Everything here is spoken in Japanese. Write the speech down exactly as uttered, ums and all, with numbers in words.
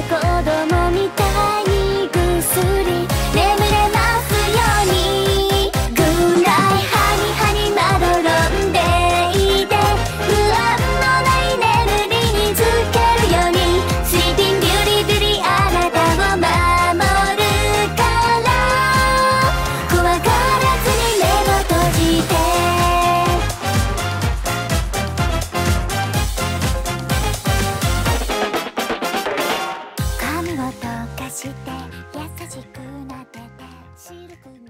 子供みたいにぐっすり眠れますように。グッナイハニハニまどろんでいて不安のない眠りにつけるように。スリーピンビューティービューティーあなたを守るから怖がらずに目を閉じて。髪を溶かして優しくなでてシルク